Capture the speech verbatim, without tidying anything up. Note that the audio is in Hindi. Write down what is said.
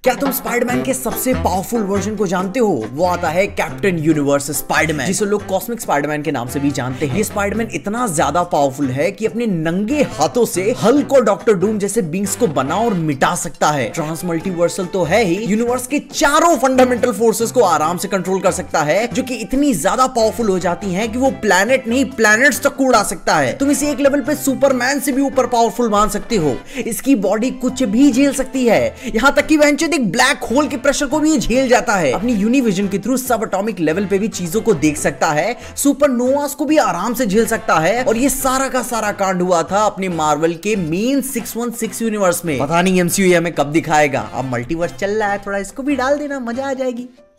क्या तुम स्पाइडरमैन के सबसे पावरफुल वर्जन को जानते हो? वो आता है कैप्टन यूनिवर्स स्पाइडरमैन, जिसे लोग कॉस्मिक स्पाइडरमैन के नाम से भी जानते हैं। ये स्पाइडरमैन इतना ज्यादा पावरफुल है कि अपने नंगे हाथों से हल्क और डॉक्टर डूम जैसे बींग्स को बना और मिटा सकता है। ट्रांस मल्टीवर्सल तो है ही, यूनिवर्स के चारों फंडामेंटल फोर्सेस को आराम से कंट्रोल कर सकता है, जो कि इतनी ज्यादा पावरफुल हो जाती हैं कि वो प्लैनेट नहीं प्लैनेट्स तक को उड़ा सकता है। तुम इसे एक लेवल पे सुपरमैन से भी ऊपर पावरफुल मान सकते हो। इसकी बॉडी कुछ भी झेल सकती है, यहां तक कि वह एक ब्लैक होल के प्रेशर को भी ये झेल जाता है। अपनी यूनिविजन के थ्रू सब एटॉमिक लेवल पे भी चीजों को देख सकता है, सुपरनोवास को भी आराम से झेल सकता है। और ये सारा का सारा कांड हुआ था अपने मार्वल के main six one six universe में। पता नहीं एमसीयू हमें कब दिखाएगा। अब मल्टीवर्स चल रहा है, थोड़ा इसको भी डाल देना, मजा आ जाएगी।